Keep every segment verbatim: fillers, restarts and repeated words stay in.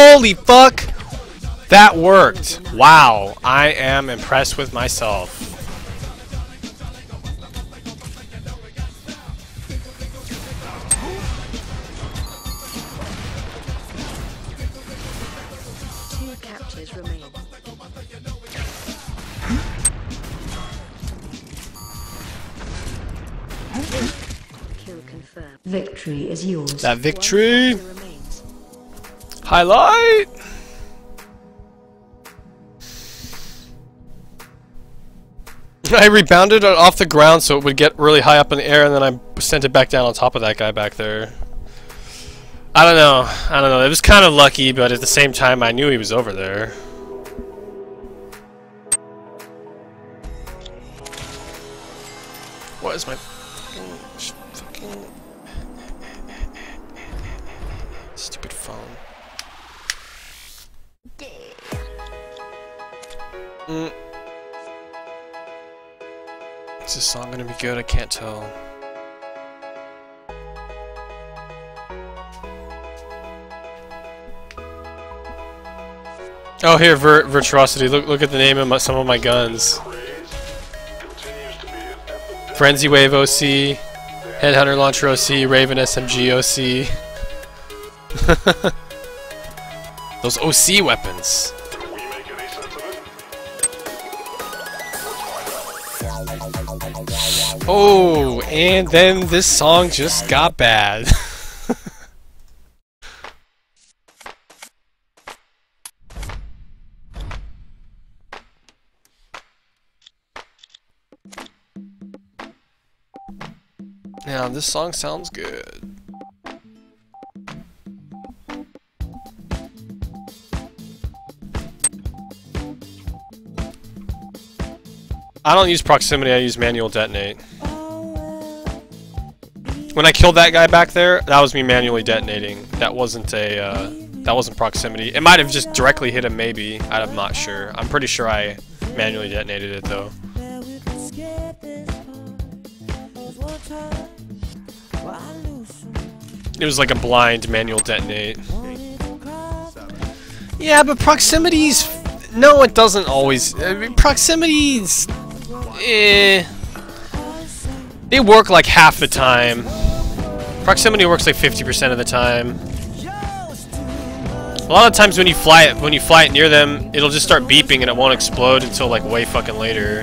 Holy fuck! That worked. Wow, I am impressed with myself. Two captures remain. Kill confirmed. Victory is yours. That victory. One capture remains. Highlight. I rebounded it off the ground so it would get really high up in the air, and then I sent it back down on top of that guy back there. I don't know. I don't know. It was kind of lucky, but at the same time, I knew he was over there. What is my fucking, fucking stupid phone? Mm. Is this song gonna be good? I can't tell. Oh, here, Vir Virtuosity. Look, look at the name of my, some of my guns. Frenzy Wave O C, Headhunter Launcher O C, Raven S M G O C. Those O C weapons. Oh, and then this song just got bad. Now, this song sounds good. I don't use proximity, I use manual detonate. When I killed that guy back there, that was me manually detonating. That wasn't a, uh, that wasn't proximity. It might have just directly hit him, maybe. I'm not sure. I'm pretty sure I manually detonated it, though. It was like a blind manual detonate. Yeah, but proximities... No, it doesn't always... I mean, proximities... Eh... They work like half the time. Proximity works like fifty percent of the time. A lot of times when you fly it, when you fly it near them, it'll just start beeping and it won't explode until like way fucking later.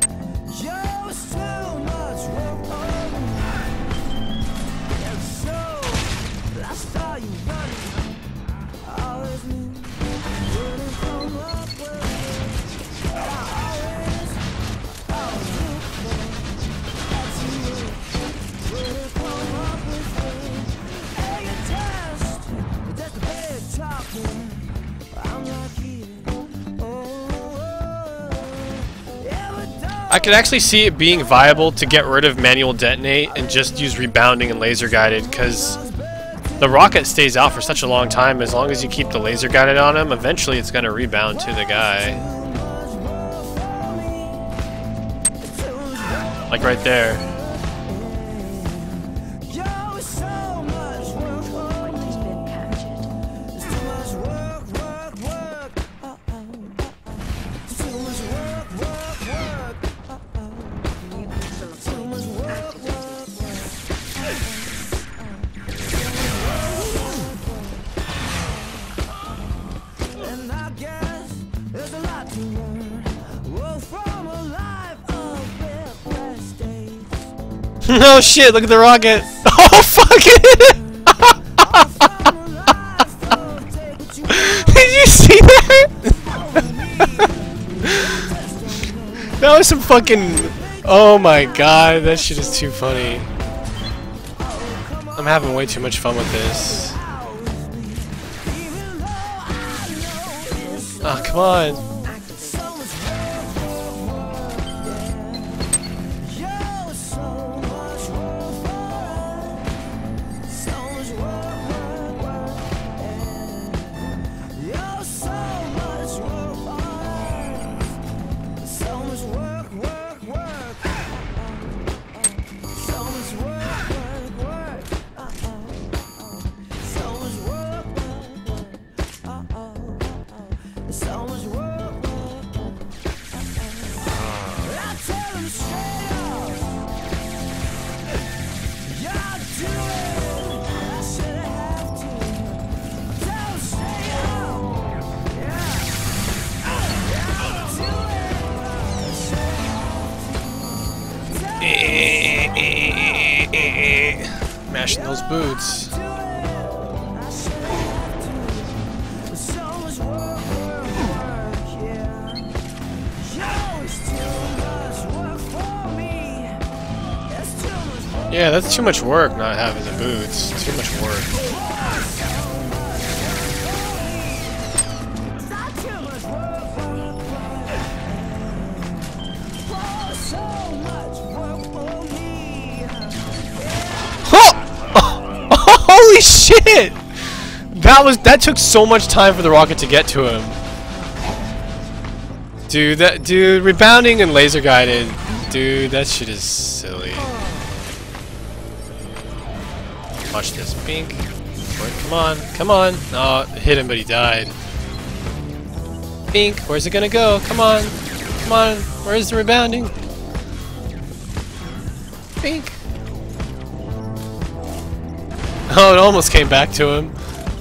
I could actually see it being viable to get rid of manual detonate and just use rebounding and laser guided, because the rocket stays out for such a long time. As long as you keep the laser guided on him, eventually it's going to rebound to the guy. Like right there. Oh shit, look at the rocket! Oh fuck it! Did you see that? That was some fucking... Oh my god, that shit is too funny. I'm having way too much fun with this. Oh, come on. Mashing those boots. Yeah, that's too much work not having the boots. Too much work. Holy shit! That was that took so much time for the rocket to get to him. Dude, that dude rebounding and laser guided. Dude, that shit is silly. Watch this, Pink. Wait, come on, come on. Oh, hit him, but he died. Pink, where's it gonna go? Come on, come on. Where's the rebounding? Pink. Oh, it almost came back to him.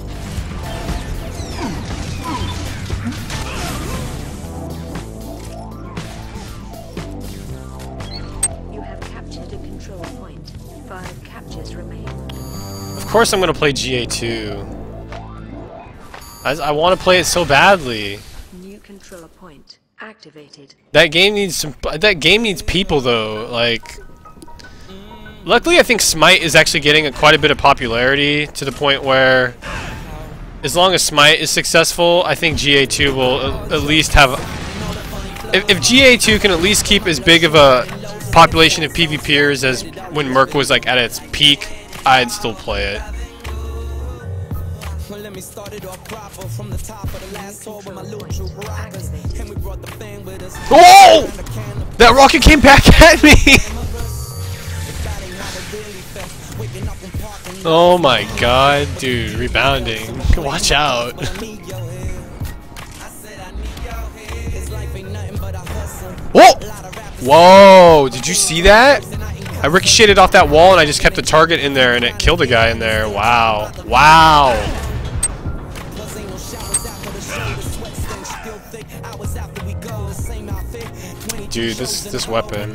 You have captured a control point. Five captures remain. Of course I'm gonna play G A two. I, I want to play it so badly. New control point activated. That game needs some. That game needs people though. Like, luckily I think Smite is actually getting a, quite a bit of popularity to the point where, as long as Smite is successful, I think G A two will at, at least have. If, if G A two can at least keep as big of a population of PvPers as when Merc was like at its peak, I'd still play it. Oh! That rocket came back at me! Oh my god, dude, rebounding. Watch out. Whoa! Whoa, did you see that? I ricocheted off that wall and I just kept the target in there and it killed a guy in there. Wow. Wow. Dude, this this weapon.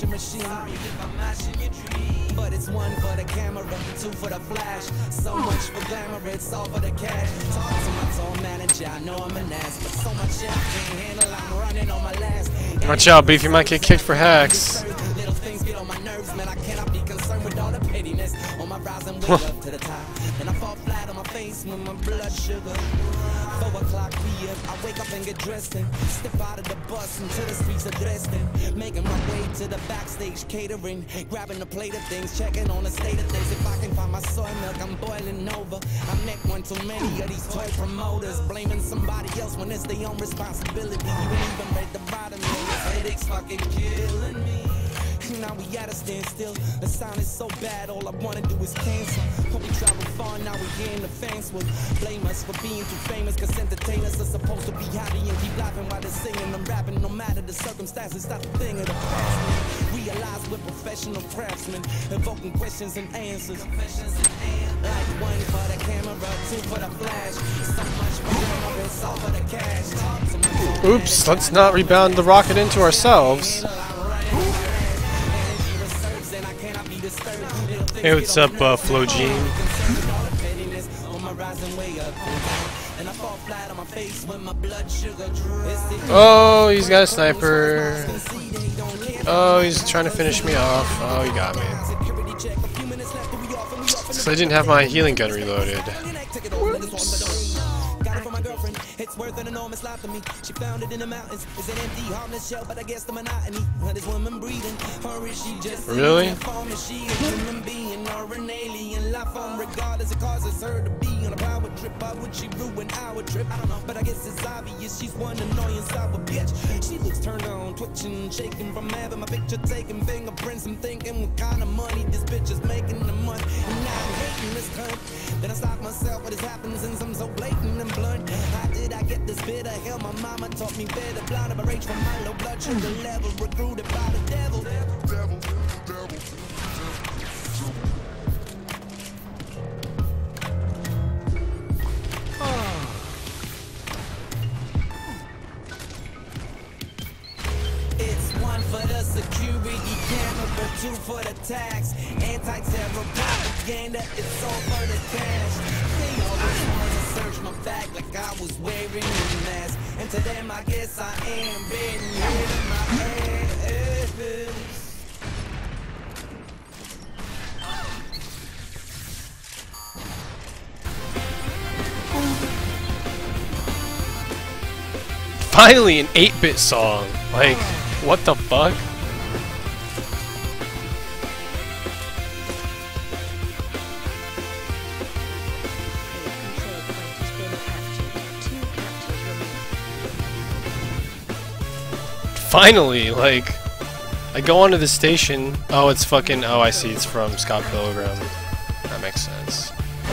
But it's one for the camera, two for the flash. So much for glamour, it's all for the cash. Talk to my tour manager, I know I'm an ass, but so much shit I can't handle, I'm running on my last. Watch out, Beefy might get kicked for hacks. Little things get on my nerves, man, I cannot be concerned with all the pettiness. On my brows and way up to the top, and I fall flat on my face with my blood sugar. Four o'clock P M, I wake up and get dressed and step out of the bus into the streets of Dresden, making my way to the backstage catering, grabbing a plate of things, checking on the state of things. If I can find my soy milk, I'm boiling over. I met one too many of these toy promoters, blaming somebody else when it's their own responsibility. You ain't even read the bottom, man. This headache's fucking killing me. Now we at a standstill. The sound is so bad, all I wanna do is cancel. But we travel far, now we here in the fans will blame us for being too famous. Cause entertainers are supposed to be happy and keep laughing while they're singing and rapping. No matter the circumstances, that's the thing of the past. Realize we're professional craftsmen, evoking questions and answers. Like one for the camera, two for the flash. So much for camera, it's all for the cash. Oops, let's not rebound the rocket into ourselves. Hey, what's up, uh, Flogene? Oh, he's got a sniper. Oh, he's trying to finish me off. Oh, he got me. So I didn't have my healing gun reloaded. Whoops. It's worth an enormous lot to me. She found it in the mountains. It's an empty, harmless shell, but I guess the monotony. This woman breathing, or is she just really? She a human being or an alien life form, regardless it causes her to be on a power trip. Why would she ruin our trip? I don't know, but I guess it's obvious she's one annoying sour bitch. She looks turned on, twitching, shaking from having my picture taken, fingerprints. I'm thinking what kind of money this bitch is making the month. And now I'm hating this cunt. Then I stop myself, what has happened since I'm so blatant and blunt. How did I get this bitter? Hell, my mama taught me better. Blind of a rage from my low blood sugar level, recruited by the devil. Devil, devil, devil. It's one for the security camera, two two for the tax. Anti-terror propaganda, it's all for the cash. They always wanna search my back like I was wearing a mask. And to them I guess I am being rid of my ass. Finally, an eight bit song. Like, what the fuck? Finally, like, I go onto the station. Oh, it's fucking. Oh, I see. It's from Scott Pilgrim. That makes sense.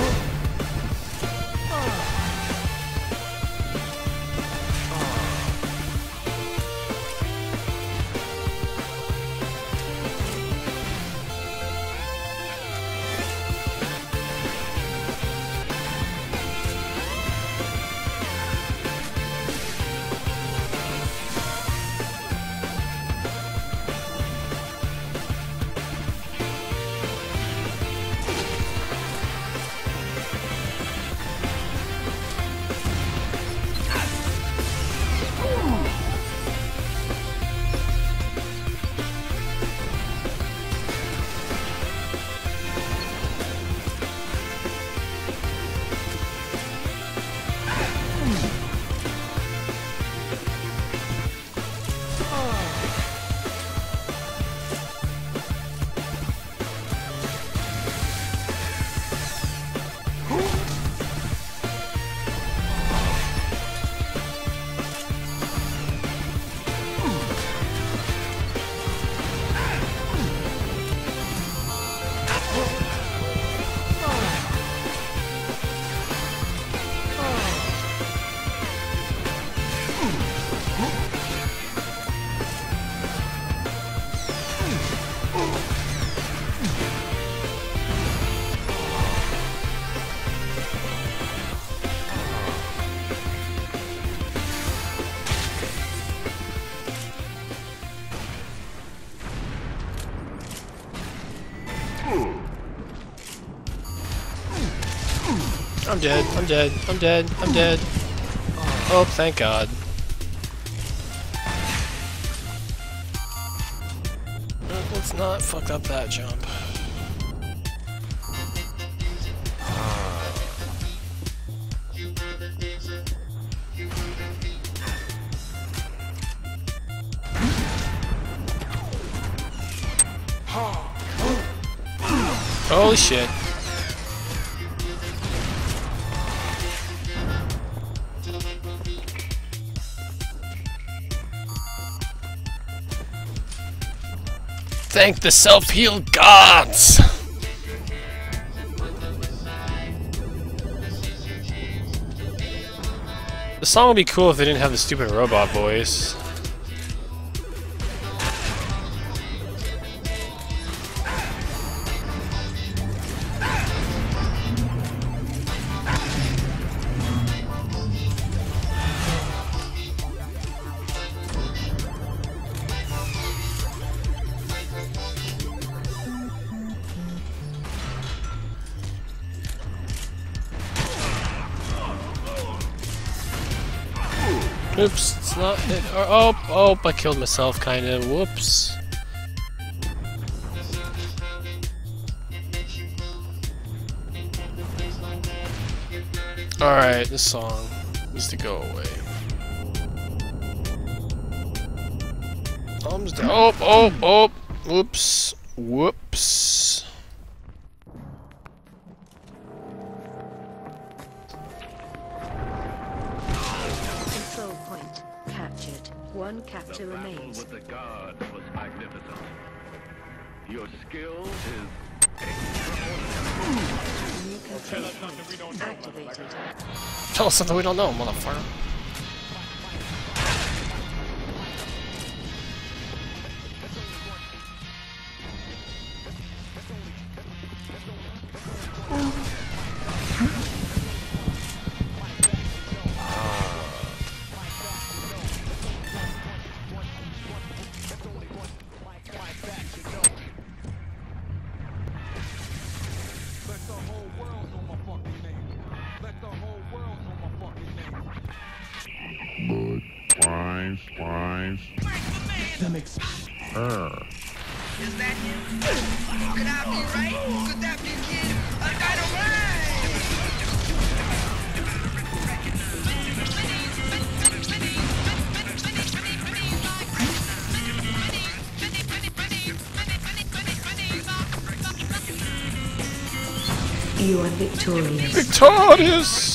I'm dead, I'm dead, I'm dead, I'm dead. Oh, thank God. Let's not fuck up that jump. Holy shit. Thank the self-healed gods! The song would be cool if they didn't have the stupid robot voice. Oops, it's not it. Oh, oh, I killed myself, kinda. Whoops. Alright, this song needs to go away. Thumbs down. Oh, oh, oh. Whoops. Whoops. One capture remains. With the god was magnificent. Your skill is New control point activated. Tell us something we don't know, motherfucker. eyes. Her. Is that him? Could I be right? Could that be kid? A dynamite! You are victorious. Victorious!